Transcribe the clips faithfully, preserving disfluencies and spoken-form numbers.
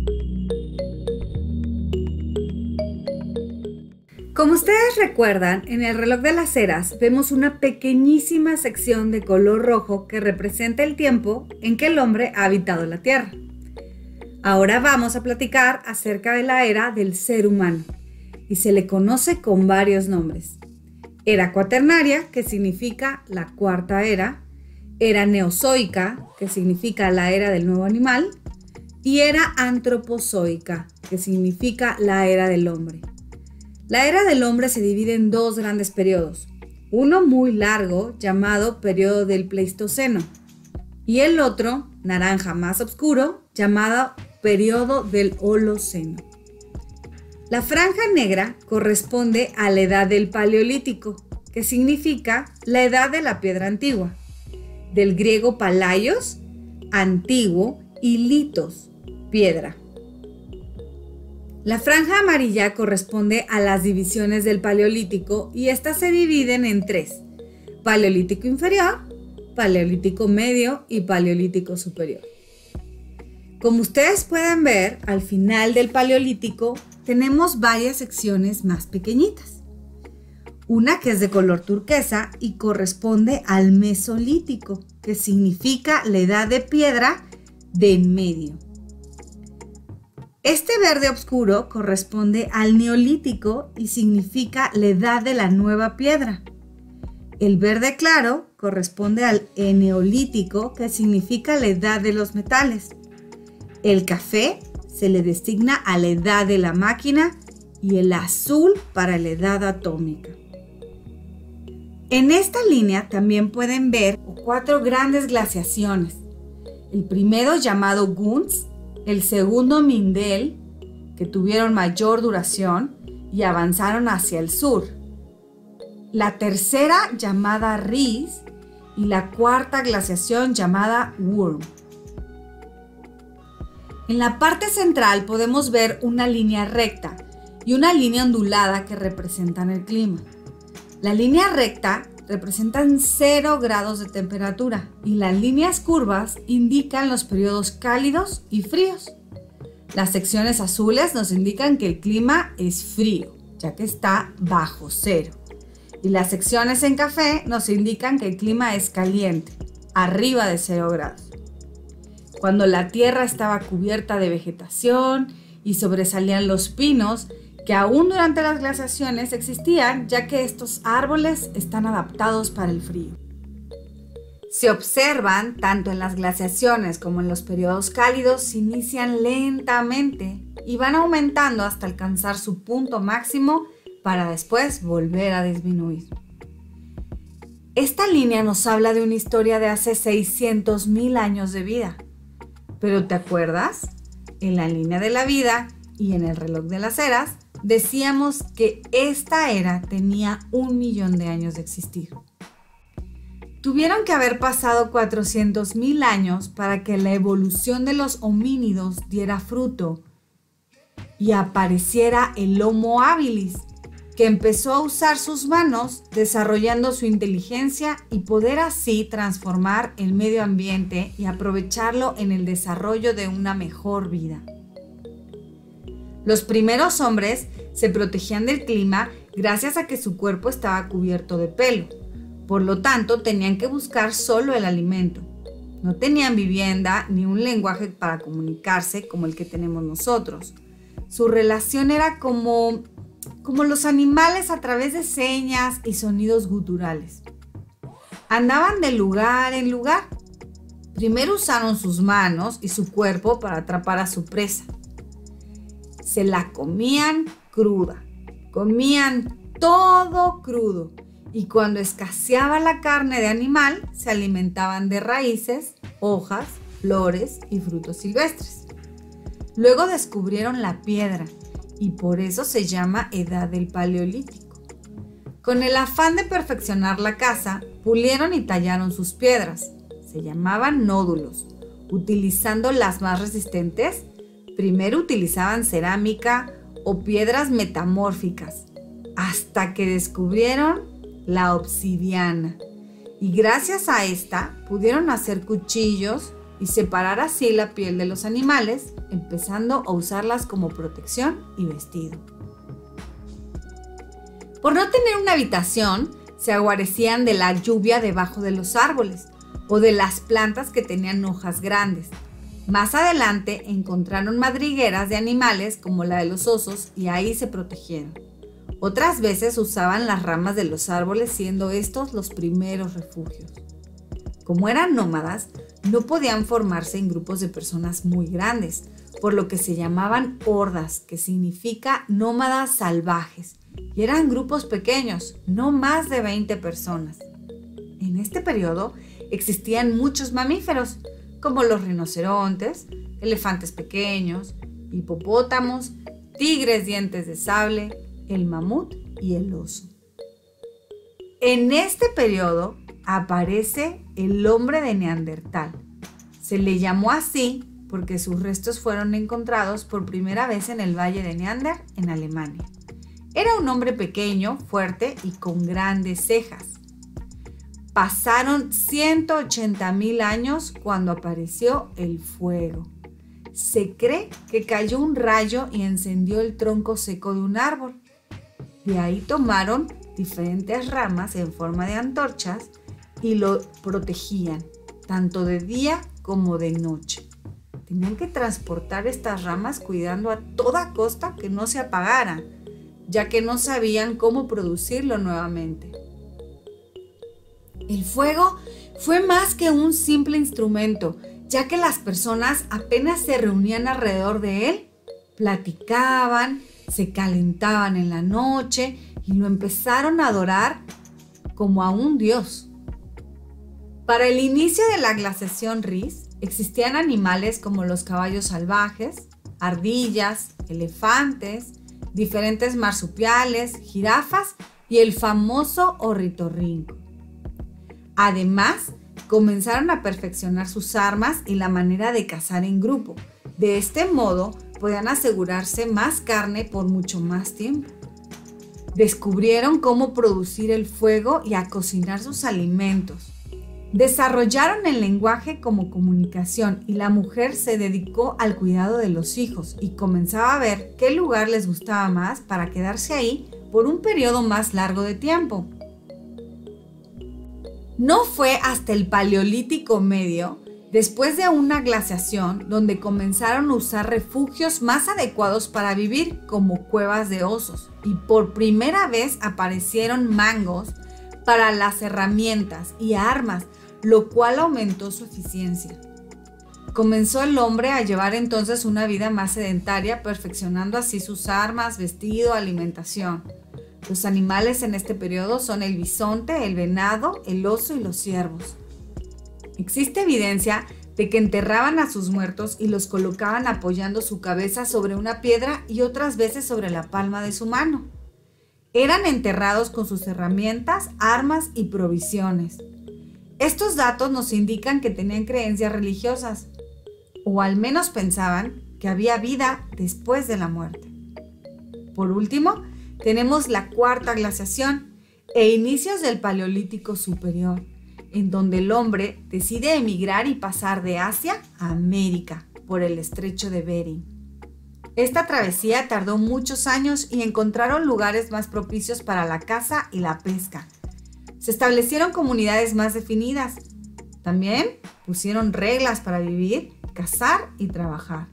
Como ustedes recuerdan, en el reloj de las eras vemos una pequeñísima sección de color rojo que representa el tiempo en que el hombre ha habitado la Tierra. Ahora vamos a platicar acerca de la era del ser humano y se le conoce con varios nombres. Era cuaternaria, que significa la cuarta era, era neozoica, que significa la era del nuevo animal, y era antropozoica, que significa la era del hombre. La era del hombre se divide en dos grandes periodos, uno muy largo llamado periodo del Pleistoceno y el otro, naranja más oscuro, llamado periodo del Holoceno. La franja negra corresponde a la edad del Paleolítico, que significa la edad de la piedra antigua, del griego palaios, antiguo, y litos, piedra. La franja amarilla corresponde a las divisiones del Paleolítico y estas se dividen en tres: Paleolítico inferior, Paleolítico medio y Paleolítico superior. Como ustedes pueden ver, al final del Paleolítico tenemos varias secciones más pequeñitas. Una que es de color turquesa y corresponde al Mesolítico, que significa la edad de piedra de en medio. Este verde oscuro corresponde al Neolítico y significa la edad de la nueva piedra. El verde claro corresponde al Eneolítico, que significa la edad de los metales. El café se le designa a la edad de la máquina y el azul para la edad atómica. En esta línea también pueden ver cuatro grandes glaciaciones. El primero llamado Gunz, el segundo Mindel, que tuvieron mayor duración y avanzaron hacia el sur. La tercera llamada Ries y la cuarta glaciación llamada Würm. En la parte central podemos ver una línea recta y una línea ondulada que representan el clima. La línea recta representa cero grados de temperatura y las líneas curvas indican los periodos cálidos y fríos. Las secciones azules nos indican que el clima es frío, ya que está bajo cero. Y las secciones en café nos indican que el clima es caliente, arriba de cero grados. Cuando la tierra estaba cubierta de vegetación y sobresalían los pinos, que aún durante las glaciaciones existían, ya que estos árboles están adaptados para el frío. Se observan, tanto en las glaciaciones como en los periodos cálidos, se inician lentamente y van aumentando hasta alcanzar su punto máximo para después volver a disminuir. Esta línea nos habla de una historia de hace seiscientos mil años de vida. ¿Pero te acuerdas? En la línea de la vida y en el reloj de las eras, decíamos que esta era tenía un millón de años de existir. Tuvieron que haber pasado cuatrocientos mil años para que la evolución de los homínidos diera fruto y apareciera el Homo habilis, que empezó a usar sus manos desarrollando su inteligencia y poder así transformar el medio ambiente y aprovecharlo en el desarrollo de una mejor vida. Los primeros hombres se protegían del clima gracias a que su cuerpo estaba cubierto de pelo. Por lo tanto, tenían que buscar solo el alimento. No tenían vivienda ni un lenguaje para comunicarse como el que tenemos nosotros. Su relación era como, como los animales a través de señas y sonidos guturales. Andaban de lugar en lugar. Primero usaron sus manos y su cuerpo para atrapar a su presa. Se la comían cruda, comían todo crudo y cuando escaseaba la carne de animal se alimentaban de raíces, hojas, flores y frutos silvestres. Luego descubrieron la piedra y por eso se llama Edad del Paleolítico. Con el afán de perfeccionar la casa, pulieron y tallaron sus piedras. Se llamaban nódulos, utilizando las más resistentes. Primero utilizaban cerámica o piedras metamórficas, hasta que descubrieron la obsidiana. Y gracias a esta pudieron hacer cuchillos, y separar así la piel de los animales, empezando a usarlas como protección y vestido. Por no tener una habitación, se aguarecían de la lluvia debajo de los árboles o de las plantas que tenían hojas grandes. Más adelante encontraron madrigueras de animales como la de los osos y ahí se protegieron. Otras veces usaban las ramas de los árboles, siendo estos los primeros refugios. Como eran nómadas, no podían formarse en grupos de personas muy grandes, por lo que se llamaban hordas, que significa nómadas salvajes, y eran grupos pequeños, no más de veinte personas. En este periodo existían muchos mamíferos, como los rinocerontes, elefantes pequeños, hipopótamos, tigres dientes de sable, el mamut y el oso. En este periodo aparece el hombre de Neandertal. Se le llamó así porque sus restos fueron encontrados por primera vez en el Valle de Neander, en Alemania. Era un hombre pequeño, fuerte y con grandes cejas. Pasaron ciento ochenta mil años cuando apareció el fuego. Se cree que cayó un rayo y encendió el tronco seco de un árbol. De ahí tomaron diferentes ramas en forma de antorchas y lo protegían, tanto de día como de noche. Tenían que transportar estas ramas cuidando a toda costa que no se apagaran, ya que no sabían cómo producirlo nuevamente. El fuego fue más que un simple instrumento, ya que las personas apenas se reunían alrededor de él, platicaban, se calentaban en la noche y lo empezaron a adorar como a un dios. Para el inicio de la glaciación Riss, existían animales como los caballos salvajes, ardillas, elefantes, diferentes marsupiales, jirafas y el famoso ornitorrinco. Además, comenzaron a perfeccionar sus armas y la manera de cazar en grupo. De este modo, podían asegurarse más carne por mucho más tiempo. Descubrieron cómo producir el fuego y a cocinar sus alimentos. Desarrollaron el lenguaje como comunicación y la mujer se dedicó al cuidado de los hijos y comenzaba a ver qué lugar les gustaba más para quedarse ahí por un periodo más largo de tiempo. No fue hasta el Paleolítico Medio, después de una glaciación, donde comenzaron a usar refugios más adecuados para vivir, como cuevas de osos, y por primera vez aparecieron mangos para las herramientas y armas, lo cual aumentó su eficiencia. Comenzó el hombre a llevar entonces una vida más sedentaria, perfeccionando así sus armas, vestido, alimentación. Los animales en este periodo son el bisonte, el venado, el oso y los ciervos. Existe evidencia de que enterraban a sus muertos y los colocaban apoyando su cabeza sobre una piedra y otras veces sobre la palma de su mano. Eran enterrados con sus herramientas, armas y provisiones. Estos datos nos indican que tenían creencias religiosas, o al menos pensaban que había vida después de la muerte. Por último, tenemos la cuarta glaciación e inicios del Paleolítico Superior, en donde el hombre decide emigrar y pasar de Asia a América por el estrecho de Bering. Esta travesía tardó muchos años y encontraron lugares más propicios para la caza y la pesca. Se establecieron comunidades más definidas. También pusieron reglas para vivir, cazar y trabajar.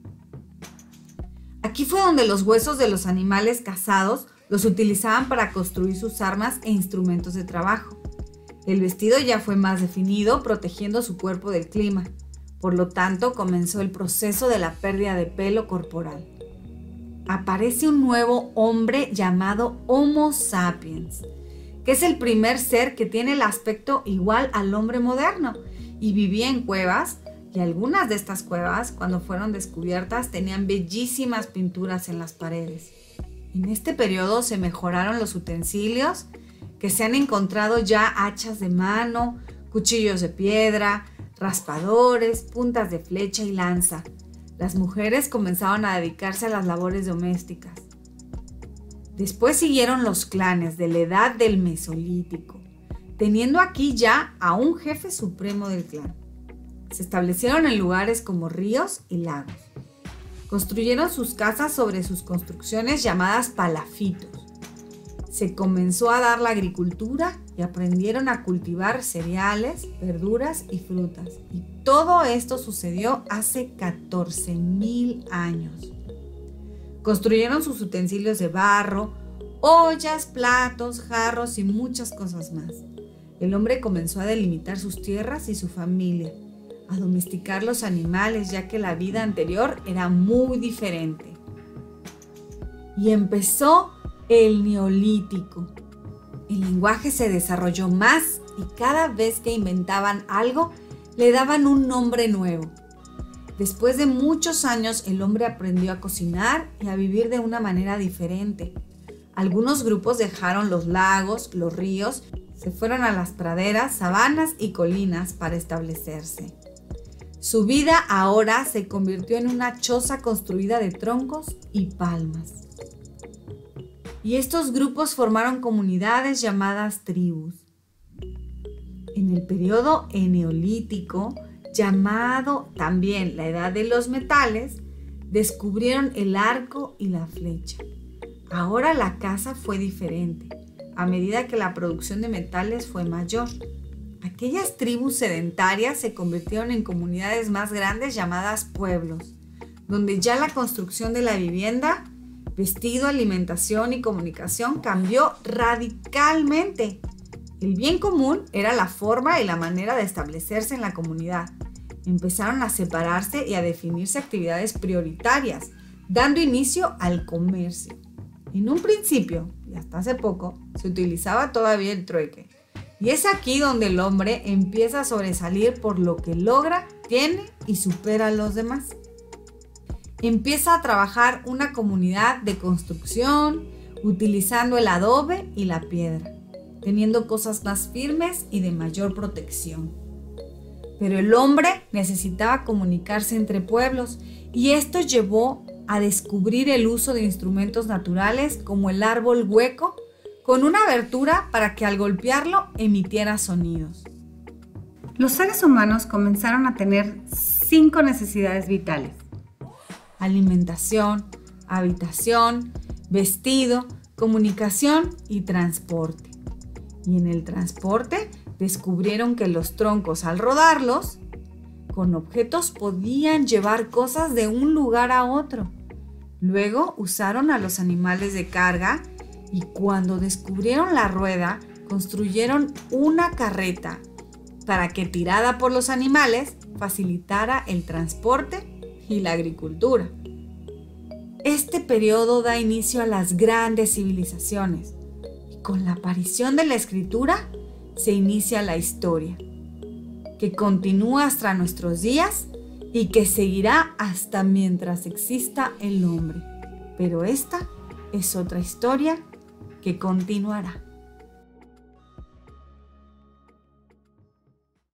Aquí fue donde los huesos de los animales cazados los utilizaban para construir sus armas e instrumentos de trabajo. El vestido ya fue más definido, protegiendo su cuerpo del clima. Por lo tanto, comenzó el proceso de la pérdida de pelo corporal. Aparece un nuevo hombre llamado Homo sapiens, que es el primer ser que tiene el aspecto igual al hombre moderno y vivía en cuevas, y algunas de estas cuevas, cuando fueron descubiertas, tenían bellísimas pinturas en las paredes. En este periodo se mejoraron los utensilios, que se han encontrado ya hachas de mano, cuchillos de piedra, raspadores, puntas de flecha y lanza. Las mujeres comenzaron a dedicarse a las labores domésticas. Después siguieron los clanes de la edad del Mesolítico, teniendo aquí ya a un jefe supremo del clan. Se establecieron en lugares como ríos y lagos. Construyeron sus casas sobre sus construcciones llamadas palafitos. Se comenzó a dar la agricultura y aprendieron a cultivar cereales, verduras y frutas. Y todo esto sucedió hace catorce mil años. Construyeron sus utensilios de barro, ollas, platos, jarros y muchas cosas más. El hombre comenzó a delimitar sus tierras y su familia, a domesticar los animales, ya que la vida anterior era muy diferente. Y empezó el Neolítico. El lenguaje se desarrolló más y cada vez que inventaban algo, le daban un nombre nuevo. Después de muchos años, el hombre aprendió a cocinar y a vivir de una manera diferente. Algunos grupos dejaron los lagos, los ríos, se fueron a las praderas, sabanas y colinas para establecerse. Su vida ahora se convirtió en una choza construida de troncos y palmas. Y estos grupos formaron comunidades llamadas tribus. En el periodo eneolítico, llamado también la edad de los metales, descubrieron el arco y la flecha. Ahora la caza fue diferente, a medida que la producción de metales fue mayor. Aquellas tribus sedentarias se convirtieron en comunidades más grandes llamadas pueblos, donde ya la construcción de la vivienda, vestido, alimentación y comunicación cambió radicalmente. El bien común era la forma y la manera de establecerse en la comunidad. Empezaron a separarse y a definirse actividades prioritarias, dando inicio al comercio. En un principio, y hasta hace poco, se utilizaba todavía el trueque. Y es aquí donde el hombre empieza a sobresalir por lo que logra, tiene y supera a los demás. Empieza a trabajar una comunidad de construcción, utilizando el adobe y la piedra, teniendo cosas más firmes y de mayor protección. Pero el hombre necesitaba comunicarse entre pueblos y esto llevó a descubrir el uso de instrumentos naturales como el árbol hueco con una abertura para que al golpearlo emitiera sonidos. Los seres humanos comenzaron a tener cinco necesidades vitales: alimentación, habitación, vestido, comunicación y transporte. Y en el transporte descubrieron que los troncos, al rodarlos, con objetos podían llevar cosas de un lugar a otro. Luego usaron a los animales de carga y cuando descubrieron la rueda, construyeron una carreta para que, tirada por los animales, facilitara el transporte y la agricultura. Este periodo da inicio a las grandes civilizaciones y con la aparición de la escritura se inicia la historia, que continúa hasta nuestros días y que seguirá hasta mientras exista el hombre. Pero esta es otra historia que continuará.